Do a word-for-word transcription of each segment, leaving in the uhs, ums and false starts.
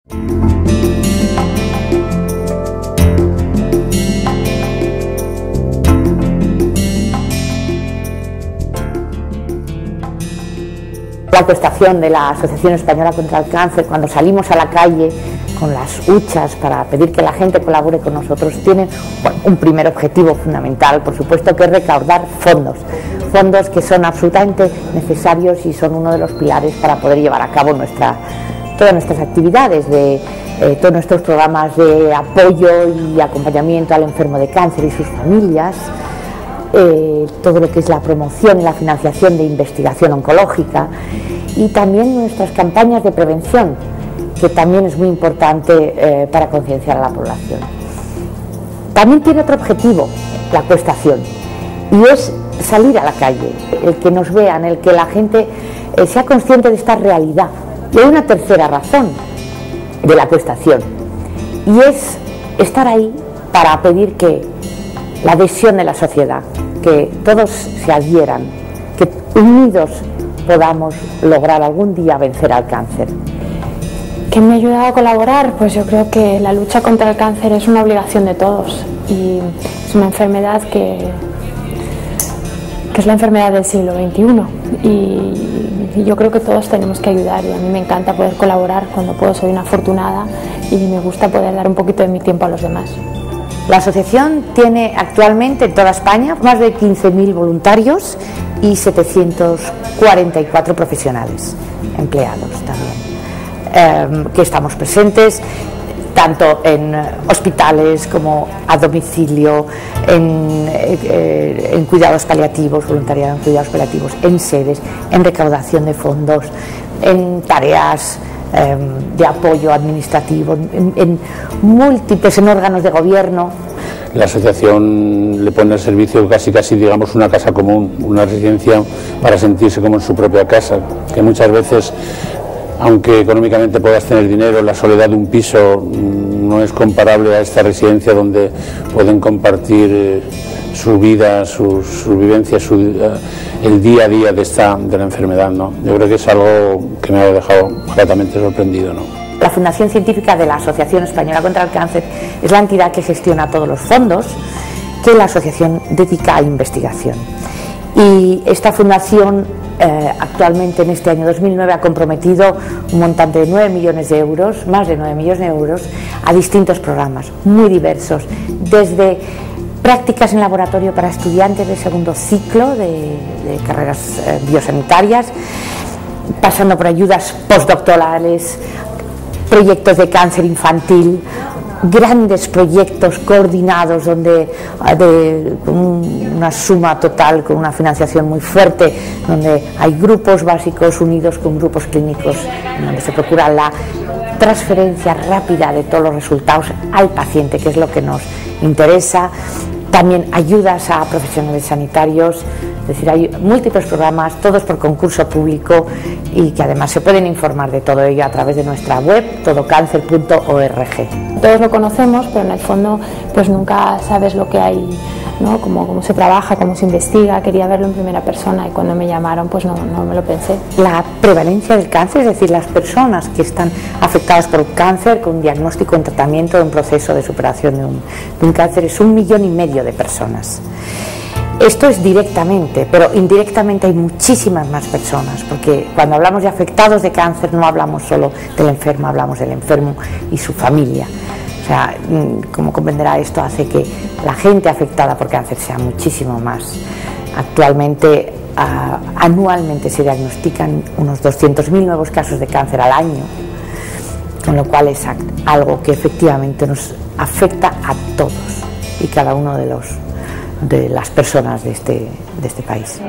La acuestación de la Asociación Española contra el Cáncer, cuando salimos a la calle con las huchas para pedir que la gente colabore con nosotros, tienen bueno, un primer objetivo fundamental, por supuesto, que es recaudar fondos, fondos que son absolutamente necesarios y son uno de los pilares para poder llevar a cabo nuestra, todas nuestras actividades, de eh, todos nuestros programas de apoyo y acompañamiento al enfermo de cáncer y sus familias, eh, todo lo que es la promoción y la financiación de investigación oncológica y también nuestras campañas de prevención, que también es muy importante eh, para concienciar a la población. También tiene otro objetivo la acuestación, y es salir a la calle, el que nos vean, el que la gente eh, sea consciente de esta realidad. Y hay una tercera razón de la acuestación, y es estar ahí para pedir que la adhesión de la sociedad, que todos se adhieran, que unidos podamos lograr algún día vencer al cáncer. ¿Qué me ha ayudado a colaborar? Pues yo creo que la lucha contra el cáncer es una obligación de todos y es una enfermedad que, que es la enfermedad del siglo veintiuno y, y yo creo que todos tenemos que ayudar y a mí me encanta poder colaborar cuando puedo, soy una afortunada y me gusta poder dar un poquito de mi tiempo a los demás. La asociación tiene actualmente en toda España más de quince mil voluntarios y setecientos cuarenta y cuatro profesionales, empleados también. Eh, que estamos presentes tanto en hospitales como a domicilio, en, eh, en cuidados paliativos, voluntariado en cuidados paliativos, en sedes, en recaudación de fondos, en tareas eh, de apoyo administrativo, en, en múltiples, en órganos de gobierno. La asociación le pone al servicio casi casi digamos una casa común, una residencia para sentirse como en su propia casa, que muchas veces, aunque económicamente puedas tener dinero, la soledad de un piso no es comparable a esta residencia donde pueden compartir eh, su vida, su, su vivencia, su, eh, el día a día de, esta, de la enfermedad, ¿no? Yo creo que es algo que me ha dejado gratamente sorprendido, ¿no? La Fundación Científica de la Asociación Española contra el Cáncer es la entidad que gestiona todos los fondos que la asociación dedica a investigación. Y esta fundación eh, actualmente en este año dos mil nueve ha comprometido un montante de nueve millones de euros, más de nueve millones de euros, a distintos programas muy diversos, desde prácticas en laboratorio para estudiantes de segundo ciclo de, de carreras eh, biosanitarias, pasando por ayudas postdoctorales, proyectos de cáncer infantil, grandes proyectos coordinados donde de una suma total con una financiación muy fuerte, donde hay grupos básicos unidos con grupos clínicos, donde se procura la transferencia rápida de todos los resultados al paciente, que es lo que nos interesa. También ayudas a profesionales sanitarios, es decir, hay múltiples programas, todos por concurso público y que además se pueden informar de todo ello a través de nuestra web todo cáncer punto org. Todos lo conocemos, pero en el fondo pues nunca sabes lo que hay, ¿no? Cómo, cómo se trabaja, cómo se investiga. Quería verlo en primera persona y cuando me llamaron pues no, no me lo pensé. La prevalencia del cáncer, es decir, las personas que están afectadas por cáncer con diagnóstico, un tratamiento, un proceso de superación de un, de un cáncer, es un millón y medio de personas. Esto es directamente, pero indirectamente hay muchísimas más personas, porque cuando hablamos de afectados de cáncer no hablamos solo del enfermo, hablamos del enfermo y su familia. O sea, como comprenderá, esto hace que la gente afectada por cáncer sea muchísimo más. Actualmente, uh, anualmente se diagnostican unos doscientos mil nuevos casos de cáncer al año, con lo cual es algo que efectivamente nos afecta a todos y cada uno de los de las personas de este, de este país.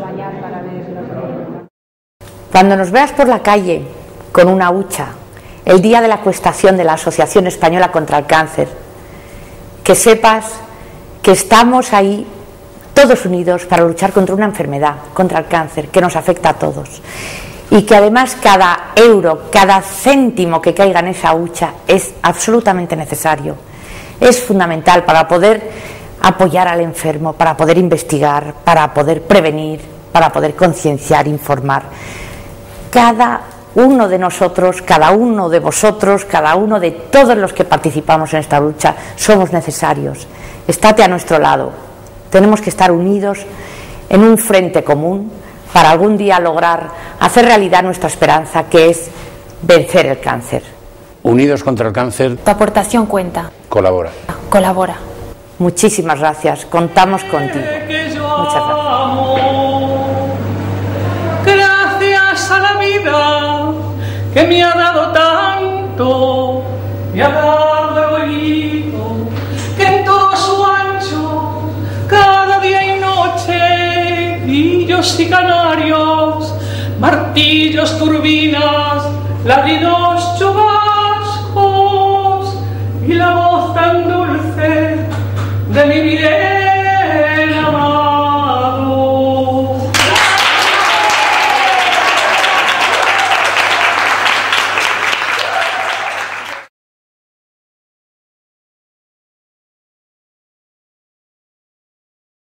Cuando nos veas por la calle con una hucha el día de la acuestación de la Asociación Española contra el Cáncer, que sepas que estamos ahí todos unidos para luchar contra una enfermedad, contra el cáncer, que nos afecta a todos, y que además cada euro, cada céntimo que caiga en esa hucha es absolutamente necesario, es fundamental para poder apoyar al enfermo, para poder investigar, para poder prevenir, para poder concienciar, informar. Cada uno de nosotros, cada uno de vosotros, cada uno de todos los que participamos en esta lucha, somos necesarios. Estate a nuestro lado. Tenemos que estar unidos en un frente común para algún día lograr hacer realidad nuestra esperanza, que es vencer el cáncer. Unidos contra el cáncer. Tu aportación cuenta. Colabora. Colabora. Muchísimas gracias. Contamos contigo. Muchas gracias. Gracias a la vida que me ha dado tanto, me ha dado el oído que en todo su ancho, cada día y noche, grillos y canarios, martillos, turbinas, ladridos,